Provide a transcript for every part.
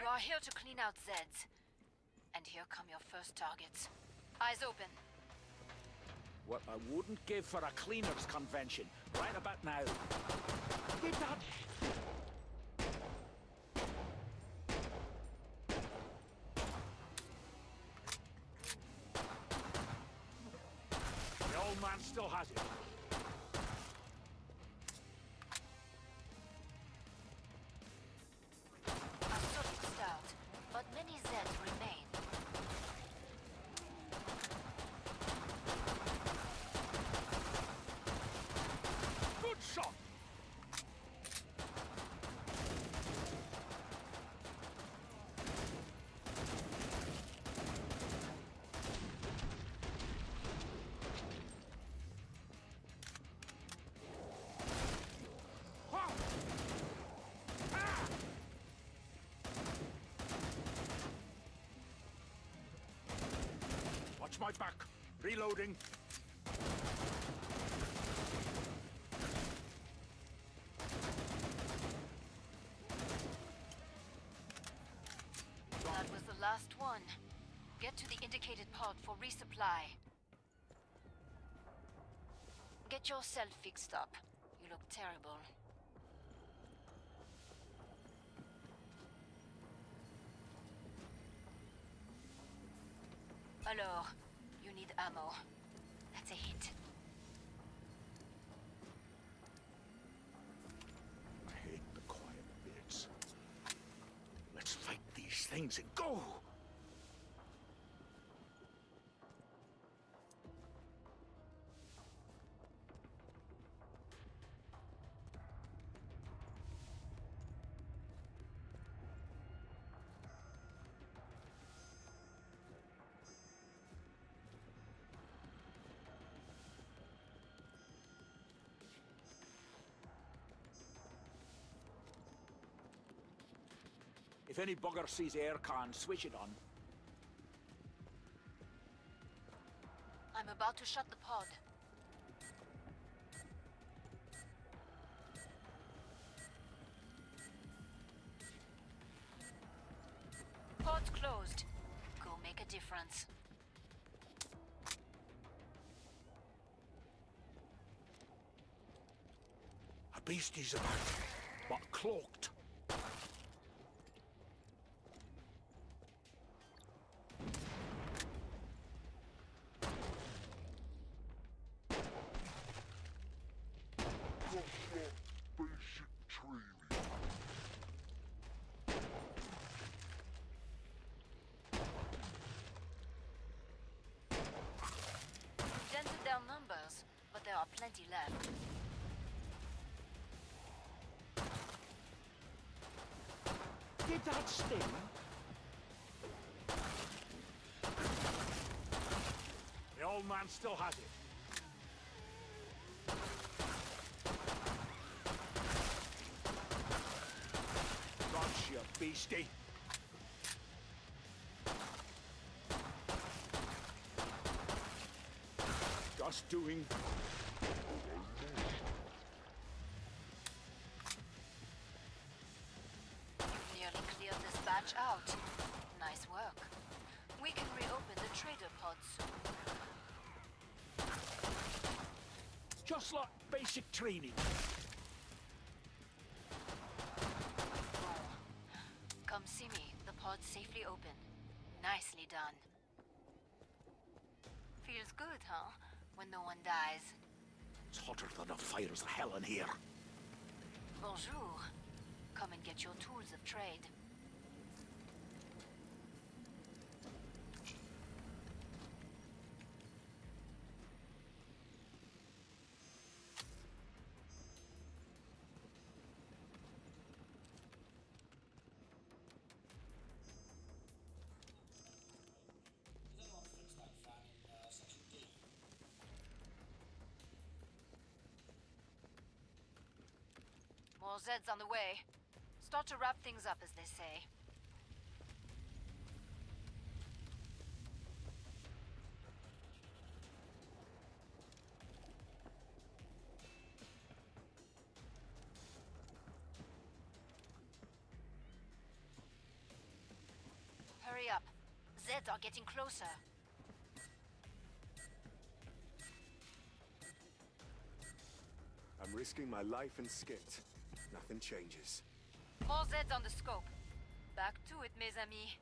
You are here to clean out Zeds. And here come your first targets. Eyes open. What I wouldn't give for a cleaners convention, right about now. Did that... The old man still has it. A solid start, but many Zeds remain. Good shot! Watch my back. Reloading. That was the last one. Get to the indicated pod for resupply. Get yourself fixed up. You look terrible. Alors, you need ammo. That's a hit. I hate the quiet bits. Let's fight these things and go! If any bugger sees aircon, switch it on. I'm about to shut the pod. Pod's closed. Go make a difference. A beastie's about, but cloaked. Basic training. Dented their numbers, but there are plenty left. Did that sting? The old man still has it. Gosh, you beastie. Just doing... You've nearly cleared this batch out. Nice work. We can reopen the trader pod soon. Just like basic training. Come see me. The pod's safely open. Nicely done. Feels good, huh? When no one dies. It's hotter than the fires of hell in here. Bonjour. Come and get your tools of trade. More Zeds on the way. Start to wrap things up, as they say. Zeds are getting closer. I'm risking my life and skit. Nothing changes. More Zeds on the scope. Back to it, mes amis.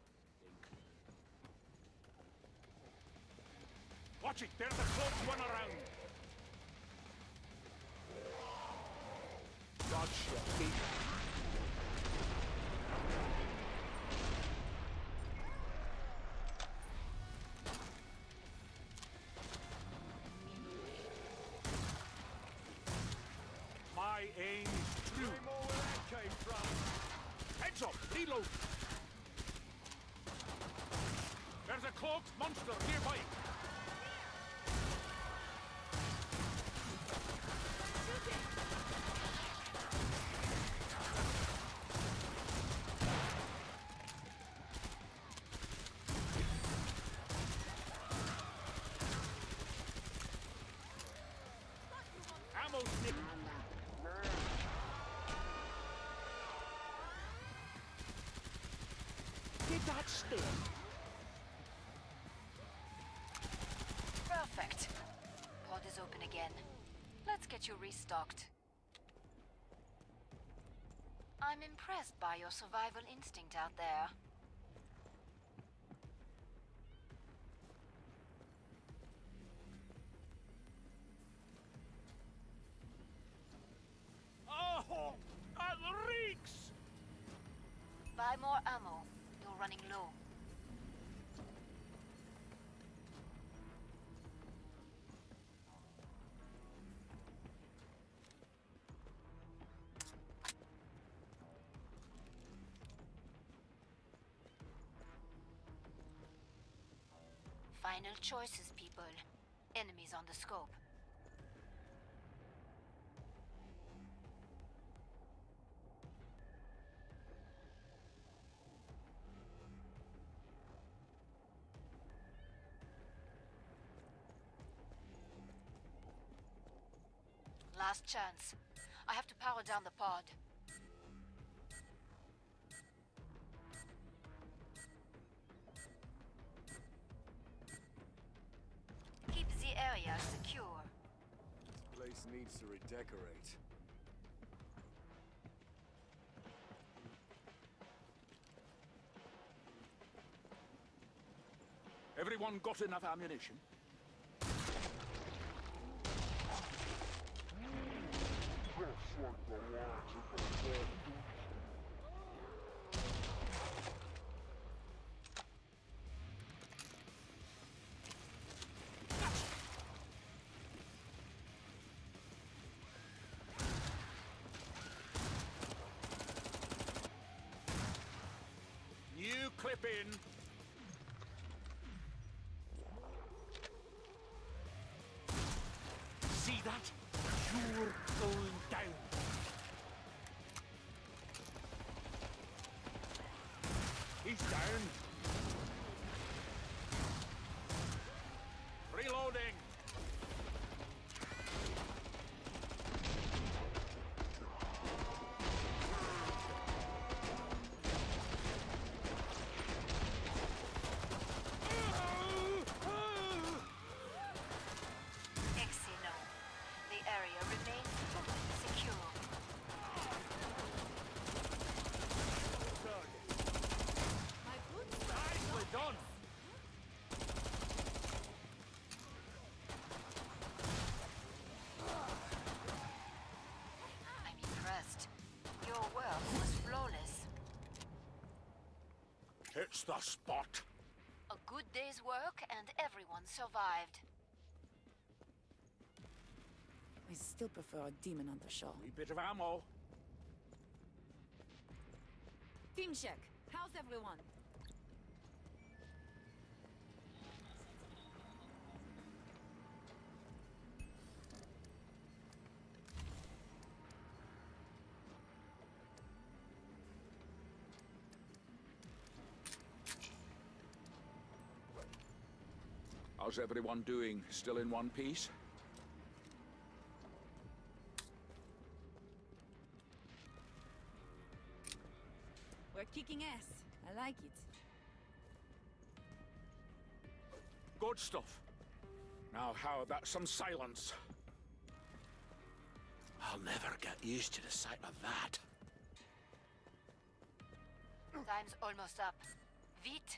Watch it! There's a close one around! Dodge shot, keep. My aim is true. More where that came from. Heads up! Reload! There's a cloaked monster nearby! Ammo's nipped. Did that stick? Perfect. Pod is open again. Let's get you restocked. I'm impressed by your survival instinct out there. Oh! That reeks! Buy more ammo. You're running low. Final choices, people. Enemies on the scope. Last chance. I have to power down the pod. Keep the area secure. This place needs to redecorate. Everyone got enough ammunition? Just like the lines of the dead. New clip in. See that? You're going down. He's down. Reloading. Exino. The area remains totally secure. Nicely done. I'm impressed. Your work was flawless. It's the spot. A good day's work and everyone survived. I still prefer a demon on the show. Wee bit of ammo. Team check. How's everyone? How's everyone doing? Still in one piece? We're kicking ass. I like it. Good stuff. Now, how about some silence? I'll never get used to the sight of that. Time's almost up. Vite!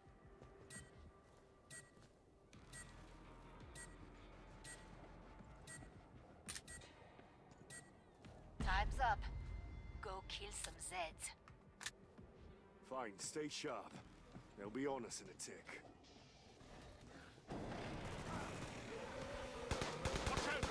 Time's up. Go kill some Zeds. Fine, stay sharp. They'll be on us in a tick. Watch out!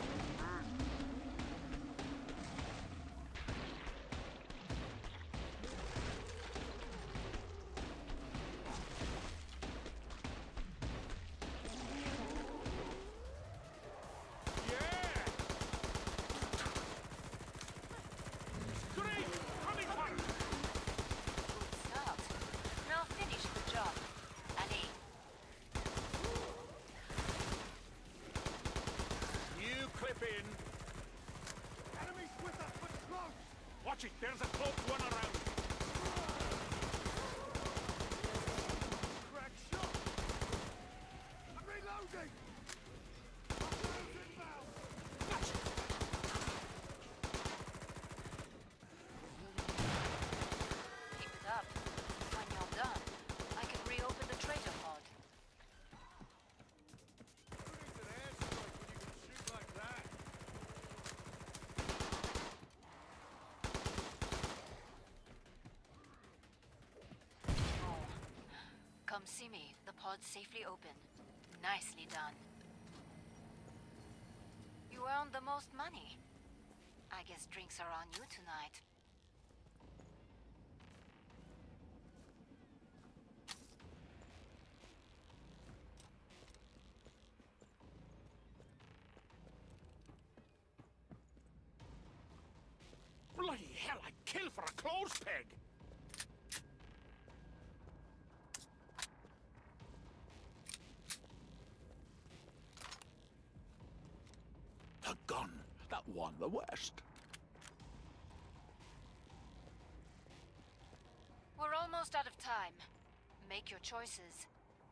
Start. Now finish the job. Allez. You clip in. Enemies with us, but close! Watch it, there's a close one around. Crack shot! I'm reloading! Hostiles inbound! Gotcha. Keep it up. When you're done, I can reopen the trader pod. Who needs an airstrike when you can shoot like that? Oh. Come see me. The pod's safely open. Nicely done. You earned the most money. I guess drinks are on you tonight. Bloody hell, I'd kill for a clothes peg! The gun, that won the West. We're almost out of time. Make your choices.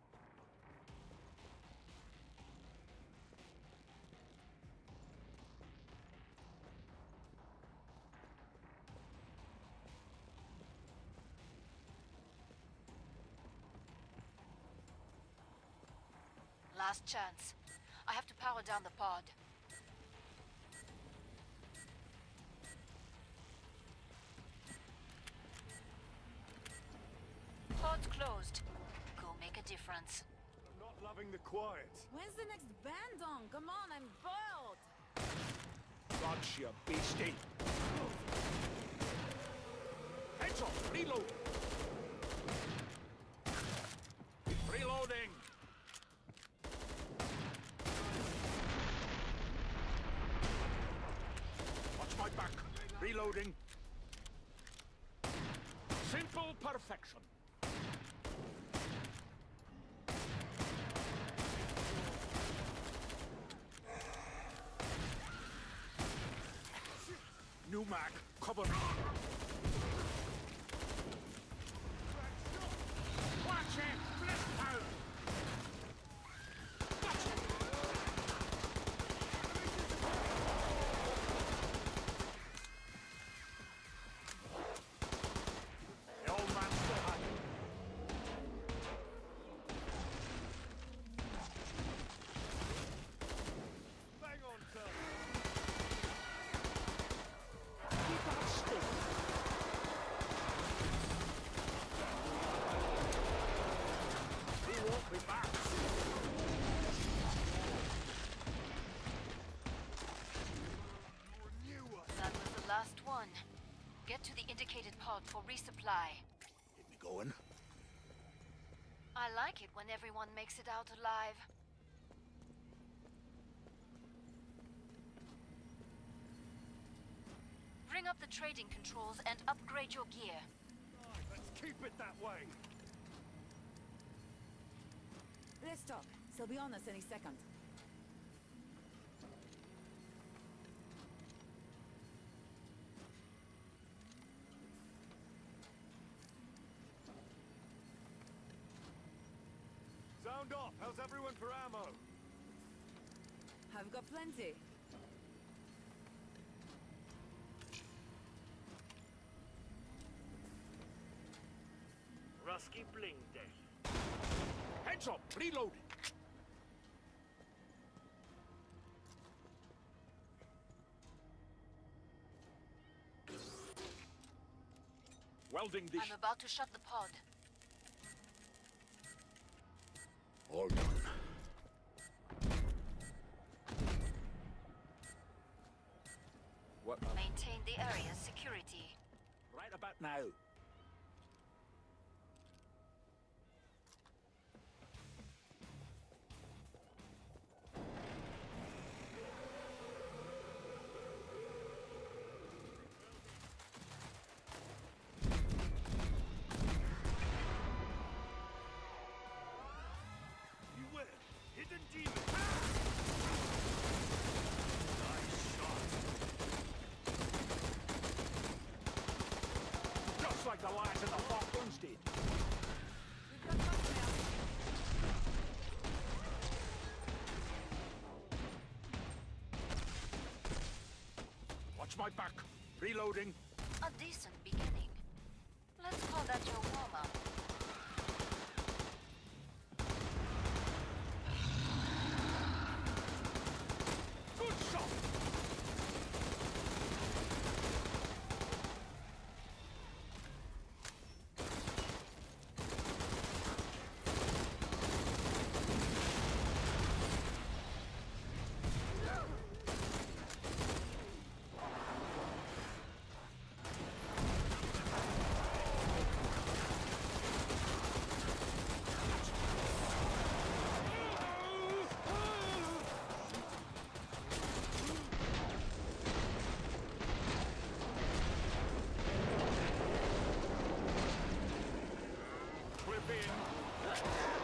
Last chance. I have to power down the pod. Pod's closed. Go make a difference. I'm not loving the quiet. When's the next band on? Come on, I'm boiled. Dodge, you beastie. Heads off, reload. Reloading. Watch my back. Reloading. Simple perfection. New mag, cover me. Watch it! Flip out! Gotcha! The old man's still hiding. Bang on, son! Keep that still. He won't be back. That was the last one. Get to the indicated pod for resupply. Get me going. I like it when everyone makes it out alive. Bring up the trading controls and upgrade your gear. Right, let's keep it that way! Let's talk. They'll be on us any second. Sound off! How's everyone for ammo? I've got plenty. Rusky bling day. Heads up! Reload! Welding this. I'm about to shut the pod. All done. What? Maintain the area's security. Right about now. Beware! Hidden demon! Nice shot! Just like the lads in the Falklands did. We've got company out. Watch my back. Reloading. A decent beginning. Let's call that your warm-up. Good shot. Clip in.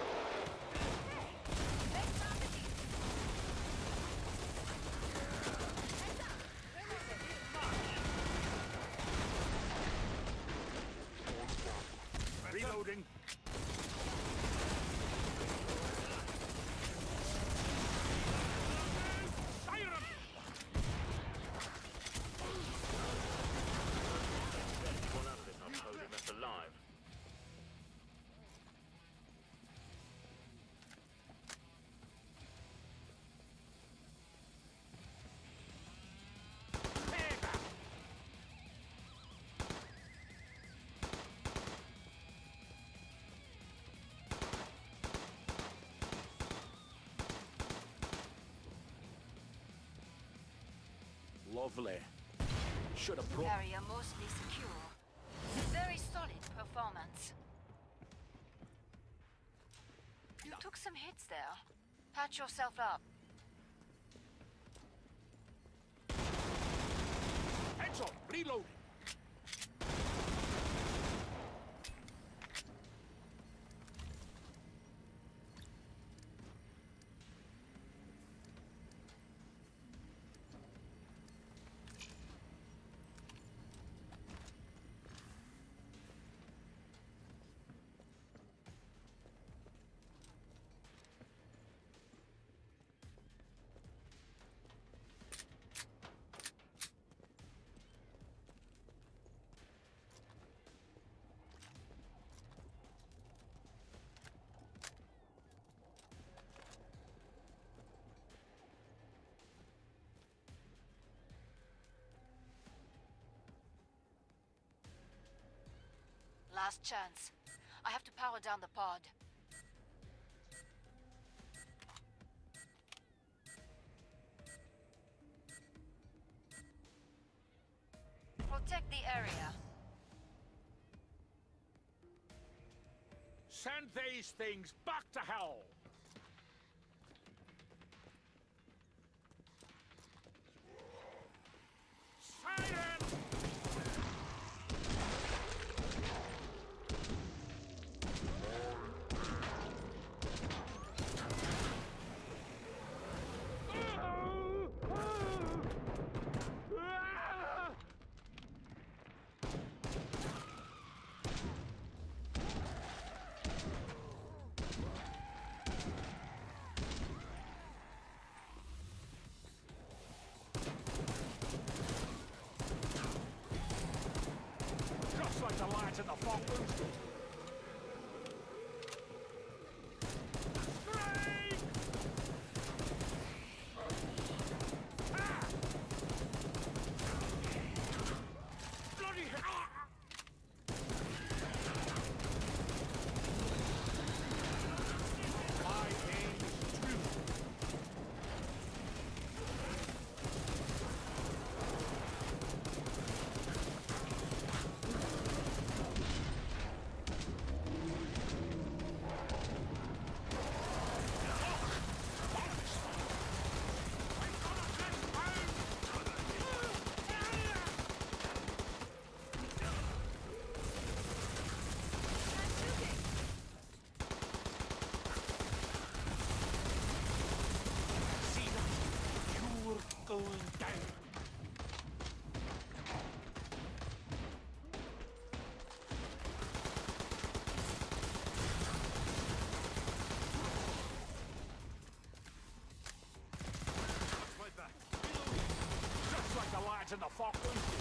Reloading. Siren! Anyone out of this upholding that's alive. Pega! Lovely. Should have brought. Area mostly secure. Very solid performance. You took some hits there. Patch yourself up. Heads up! Reloading. Last chance. I have to power down the pod. Protect the area. Send these things back to hell! Siren! lads in the Falklands do.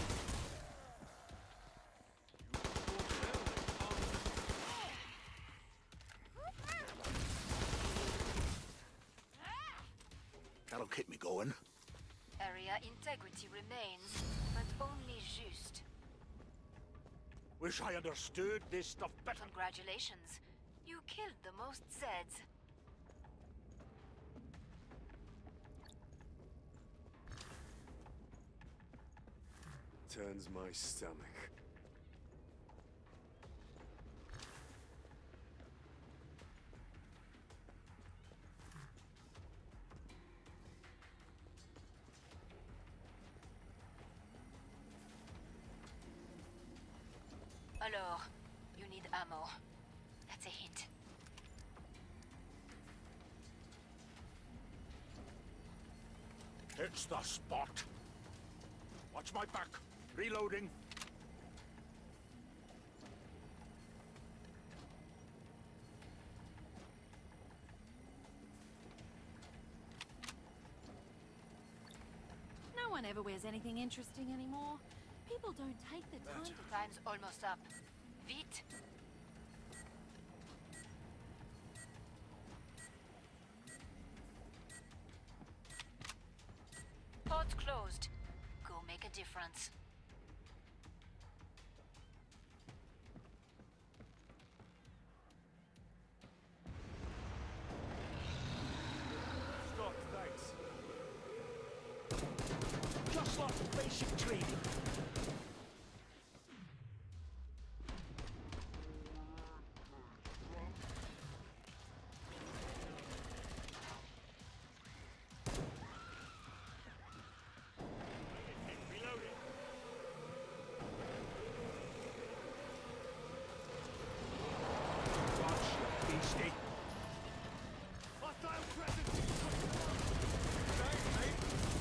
That'll keep me going. Area integrity remains, but only just. Wish I understood this stuff better. Congratulations. You killed the most Zeds. Turns my stomach. Alors, you need ammo. That's a hint. It's the spot. Watch my back. Reloading. No one ever wears anything interesting anymore. People don't take the time to... Time's almost up. Vite! Pod's closed. Go make a difference. Stock, thanks. Just like basic training. Reloading. Watch, beastie. Hostile presence! Thanks, mate.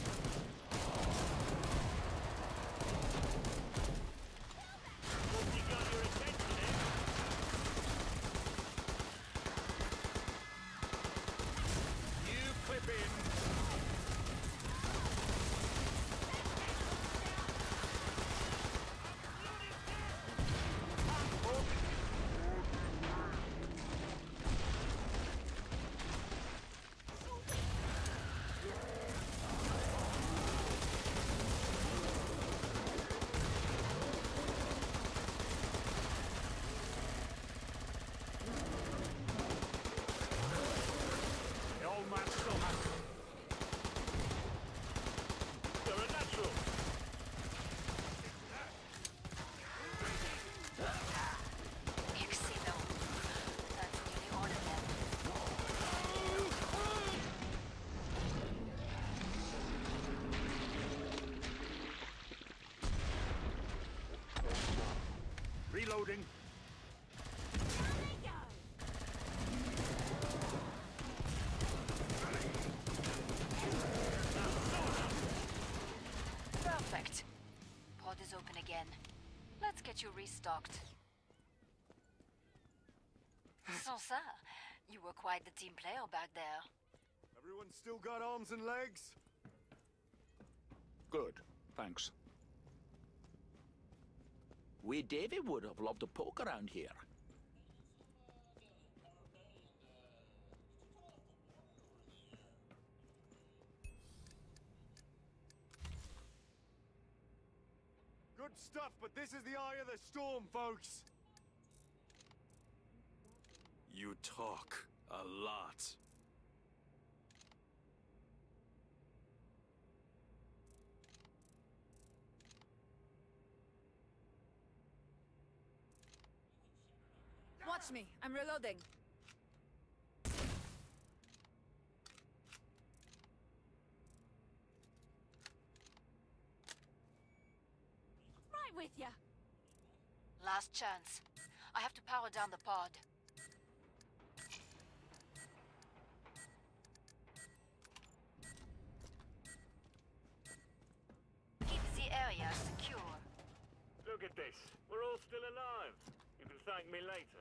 You got your attention, eh? You clip in. The old man's still hungry. You're a natural. Excellent. That's nearly all of them. Reloading. Perfect. Pod is open again. Let's get you restocked. Sansa, you were quite the team player back there. Everyone still got arms and legs? Good, thanks. We Davy would have loved to poke around here. Good stuff, but this is the eye of the storm, folks. You talk a lot. Watch me. I'm reloading. Right with ya. Last chance. I have to power down the pod. Keep the area secure. Look at this. We're all still alive. You can thank me later.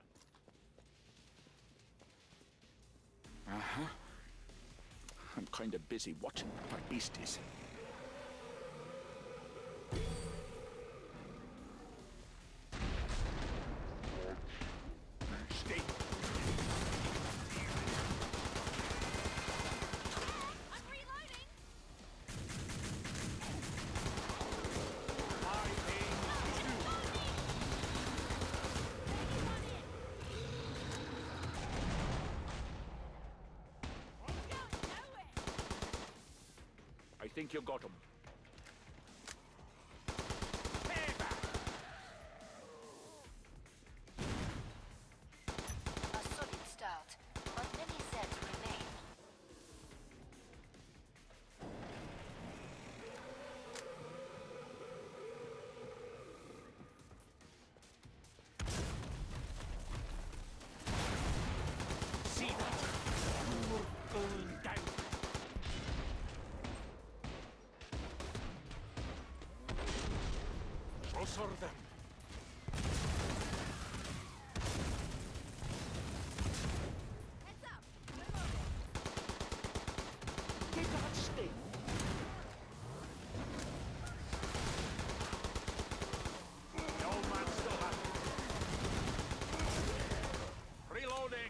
Uh-huh. I'm kind of busy watching for beasties. think you got him. A solid start, but many Zeds remain. See that? You're going down. Closer them. Heads up! We're moving. Get that stick. The old man's still happy. Reloading.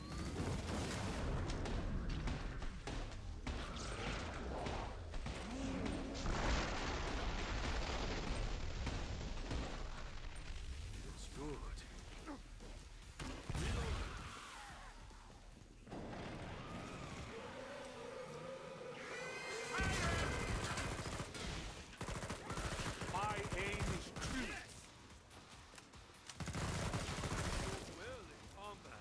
It's good. My aim is true. Well in combat.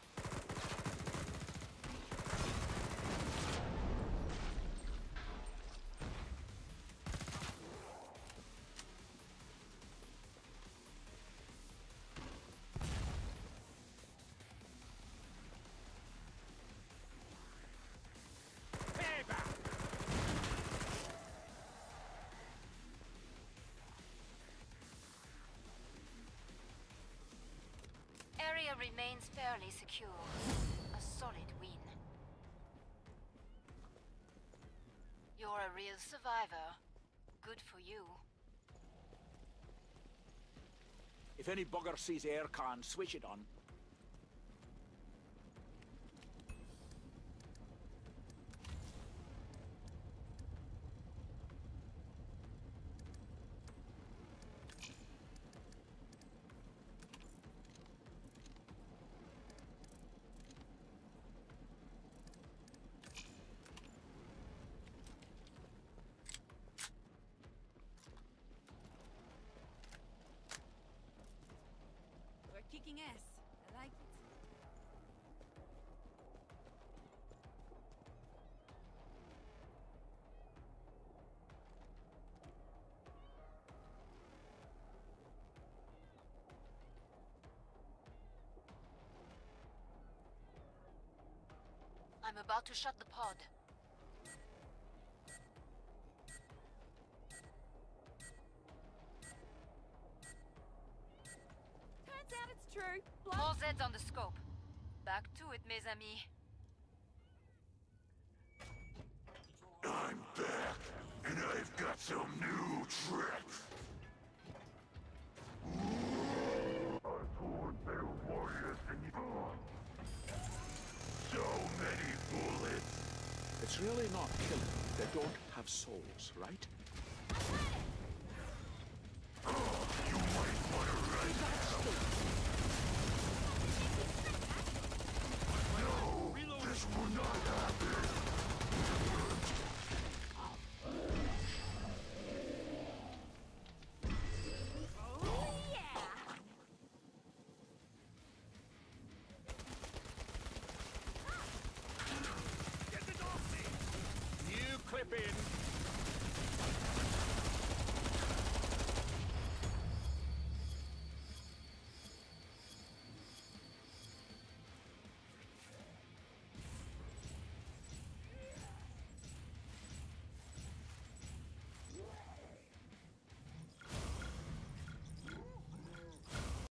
Payback. Area remains fairly secure. A solid win. You're a real survivor. Good for you. If any bugger sees aircon, switch it on. We're kicking ass. I like it. I'm about to shut the pod. Turns out it's true. More Zeds on the scope. Back to it, mes amis. I'm back, and I've got some new tricks. Our poor battle warriors and so many bullets. It's really not killing. They don't have souls, right? You might want to run now. No, this will not happen. Oh, yeah! Get it off me! New clip in.